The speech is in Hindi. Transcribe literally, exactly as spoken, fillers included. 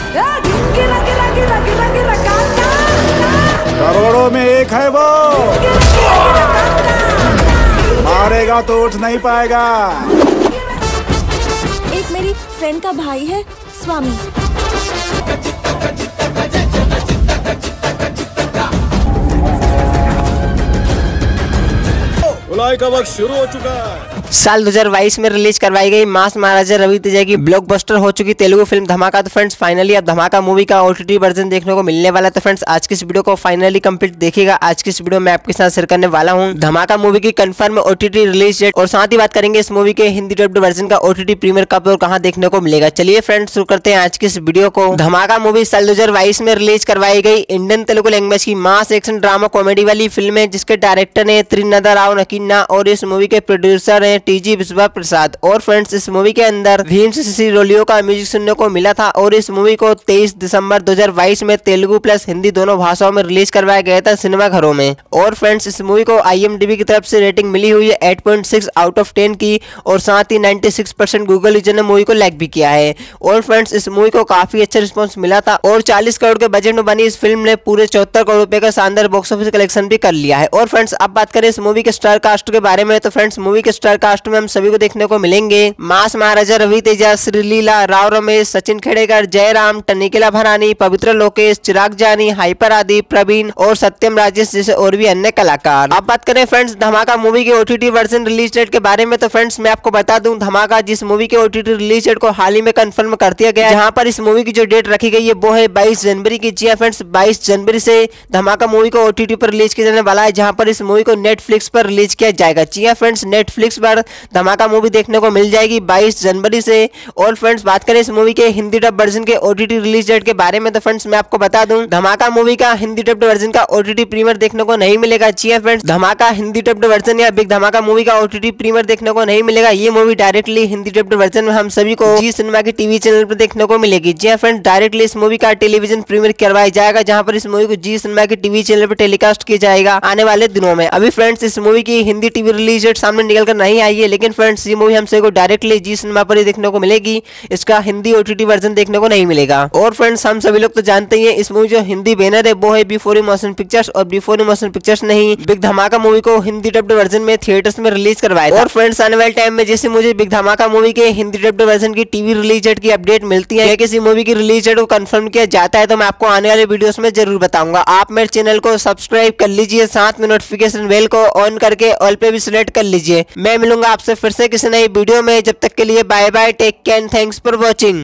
करोड़ों में एक है वो, मारेगा तो उठ नहीं पाएगा। एक मेरी फ्रेंड का भाई है स्वामी। बुलाई का वक्त शुरू हो चुका है। साल दो हज़ार बाईस में रिलीज करवाई गई मास महाराजा रवि तेजा की ब्लॉकबस्टर हो चुकी तेलुगु फिल्म धमाका। तो फ्रेंड्स फाइनली अब धमाका मूवी का ओटीटी वर्जन देखने को मिलने वाला है। तो फ्रेंड्स आज की इस वीडियो को फाइनली कंप्लीट देखिएगा। आज की इस वीडियो में आपके साथ शेयर करने वाला हूं धमाका मूवी की कंफर्म ओटीटी रिलीज डेट और साथ ही बात करेंगे इस मूवी के हिंदी डब्ड वर्जन का ओटीटी प्रीमियर कब और कहां देखने को मिलेगा। चलिए फ्रेंड्स शुरू करते हैं आज की इस वीडियो को। धमाका मूवी साल दो हज़ार बाईस में रिलीज करवाई गई इंडियन तेलुगु लैंग्वेज की मास एक्शन ड्रामा कॉमेडी वाली फिल्म है, जिसके डायरेक्टर है त्रिनादा राव नकीन्ना और इस मूवी के प्रोड्यूसर है टीजी विश्वा प्रसाद। और फ्रेंड्स इस मूवी के अंदर भीम सिसिरोलियो का म्यूजिक सुनने को मिला था और इस मूवी को तेईस दिसंबर दो हज़ार बाईस में तेलुगु प्लस हिंदी दोनों भाषाओं में रिलीज करवाया गया था सिनेमा घरों में। और फ्रेंड्स इस मूवी को आईएमडीबी की तरफ से रेटिंग मिली हुई है आठ पॉइंट छह आउट ऑफ दस की और साथ ही छियानवे परसेंट गूगल यूजर ने मूवी को लाइक भी किया है। और फ्रेंड्स इस मूवी को काफी अच्छा रिस्पॉन्स मिला था और चालीस करोड़ के बजट में बनी इस फिल्म ने पूरे चौहत्तर करोड़ रुपए का शानदार बॉक्स ऑफिस कलेक्शन भी कर लिया है। और फ्रेंड्स अब बात करें इस मूवी के स्टार कास्ट के बारे में, तो फ्रेंड्स मूवी के स्टार कास्ट में हम सभी को देखने को मिलेंगे मास महाराजा रवि तेजा, श्रीलीला, राव रमेश, सचिन खेड़ेकर, जयराम, टनिकेला भरानी, पवित्र लोकेश, चिराग जानी, हाइपर आदि, प्रवीण और सत्यम राजेश जैसे और भी अन्य कलाकार। अब बात करें फ्रेंड्स धमाका मूवी के ओटीटी वर्जन रिलीज डेट के बारे में, तो फ्रेंड्स मैं आपको बता दूं धमाका जिस मूवी के ओटीटी रिलीज डेट को हाल ही में कंफर्म कर दिया गया है, जहां पर इस मूवी की जो डेट रखी गई है वो है बाईस जनवरी की। जी फ्रेंड्स बाईस जनवरी से धमाका मूवी को ओटीटी पर रिलीज किया जाने वाला है, जहां पर इस मूवी को नेटफ्लिक्स पर रिलीज किया जाएगा। जी फ्रेंड्स नेटफ्लिक्स पर धमाका मूवी देखने को मिल जाएगी बाईस जनवरी से। और फ्रेंड्स बात करें इस मूवी के हिंदी डब वर्जन के ओटीटी रिलीज डेट के बारे में, तो फ्रेंड्स मैं आपको बता दूं धमाका मूवी का हिंदी डब्ड वर्जन का ओटीटी प्रीमियर देखने को नहीं मिलेगा। जी friends Dhamaka Hindi dubbed version या बिग धमाका मूवी का ओटीटी प्रीमियर देखने को नहीं मिलेगा। ये movie directly Hindi dubbed version में हम सभी को जी सिनेमा के टीवी चैनल पर देखने को मिलेगी। जी फ्रेंड्स डायरेक्टली इस मूवी का टेलीविजन प्रीमियर करवाया जाएगा, जहां पर इस मूवी को जी सिनेमा के टीवी चैनल पर टेलीकास्ट किया जाएगा आने वाले दिनों में। अभी फ्रेंड्स इस मूवी की हिंदी टीवी रिलीज डेट सामने निकल कर नहीं आई है, लेकिन फ्रेंड्स ये मूवी हम सभी को डायरेक्टली जी सिनेमा पर ही देखने को मिलेगी। इसका हिंदी ओटीटी वर्जन देखने को नहीं मिलेगा। और फ्रेंड्स हम सभी लोग तो जानते ही हैं इस मूवी जो हिंदी बैनर है वो है बी फोर मोशन पिक्चर्स, और बी फोर मोशन पिक्चर्स नहीं बिग धमाका मूवी को हिंदी डब्ड वर्जन में थिएटर्स में रिलीज करवाया था। और फ्रेंड्स आने वाले टाइम में जैसे मुझे बिग धमाका मूवी के हिंदी डब्ड वर्जन की टीवी रिलीज डेट की अपडेट मिलती है या किसी मूवी की रिलीज डेट को कंफर्म किया जाता है, तो मैं आपको आने वाले वीडियोस में जरूर बताऊंगा। आप मेरे चैनल को सब्सक्राइब कर लीजिए, साथ में नोटिफिकेशन बेल को ऑन करके ऑल पे भी सिलेक्ट कर लीजिए। मैं मिलूंगा आपसे फिर से किसी नई वीडियो में, जब तक के लिए bye bye, take care, thanks for watching.